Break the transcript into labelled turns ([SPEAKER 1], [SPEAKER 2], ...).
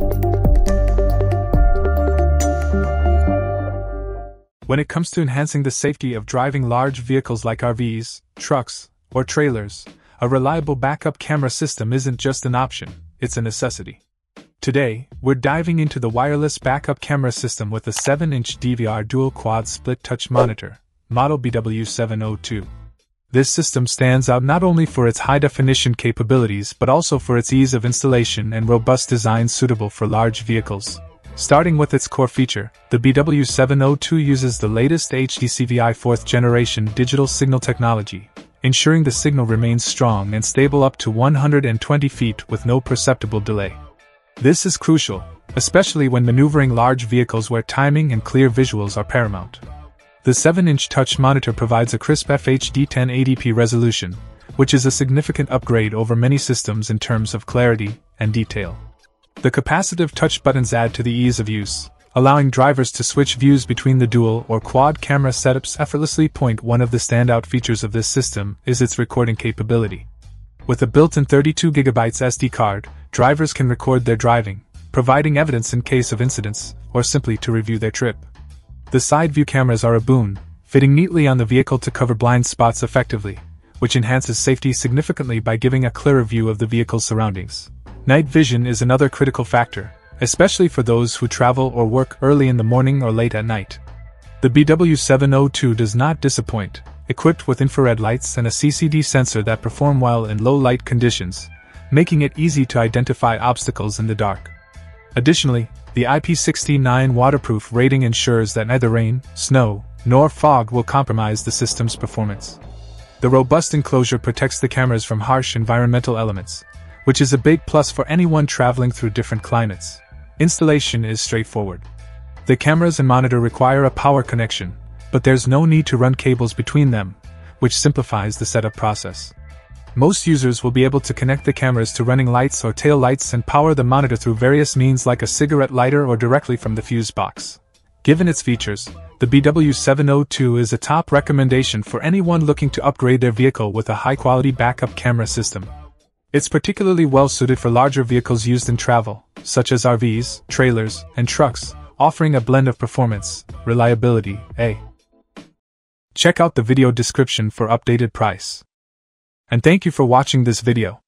[SPEAKER 1] When it comes to enhancing the safety of driving large vehicles like RVs, trucks, or trailers, a reliable backup camera system isn't just an option, it's a necessity. Today, we're diving into the wireless backup camera system with a 7-inch DVR dual-quad split-touch monitor, model BW702. This system stands out not only for its high-definition capabilities but also for its ease of installation and robust design suitable for large vehicles. Starting with its core feature, the BW702 uses the latest HDCVI 4th generation digital signal technology, ensuring the signal remains strong and stable up to 120 feet with no perceptible delay. This is crucial, especially when maneuvering large vehicles where timing and clear visuals are paramount. The 7-inch touch monitor provides a crisp FHD 1080p resolution, which is a significant upgrade over many systems in terms of clarity and detail. The capacitive touch buttons add to the ease of use, allowing drivers to switch views between the dual or quad camera setups effortlessly. One of the standout features of this system is its recording capability. With a built-in 32GB SD card, drivers can record their driving, providing evidence in case of incidents, or simply to review their trip. The side view cameras are a boon, fitting neatly on the vehicle to cover blind spots effectively, which enhances safety significantly by giving a clearer view of the vehicle's surroundings. Night vision is another critical factor, especially for those who travel or work early in the morning or late at night. The BW702 does not disappoint, equipped with infrared lights and a CCD sensor that perform well in low light conditions, making it easy to identify obstacles in the dark. Additionally, the IP69 waterproof rating ensures that neither rain, snow, nor fog will compromise the system's performance. The robust enclosure protects the cameras from harsh environmental elements, which is a big plus for anyone traveling through different climates. Installation is straightforward. The cameras and monitor require a power connection, but there's no need to run cables between them, which simplifies the setup process. Most users will be able to connect the cameras to running lights or tail lights and power the monitor through various means like a cigarette lighter or directly from the fuse box. Given its features, the BW702 is a top recommendation for anyone looking to upgrade their vehicle with a high-quality backup camera system. It's particularly well suited for larger vehicles used in travel, such as RVs, trailers, and trucks, offering a blend of performance, reliability, Check out the video description for updated price. And thank you for watching this video.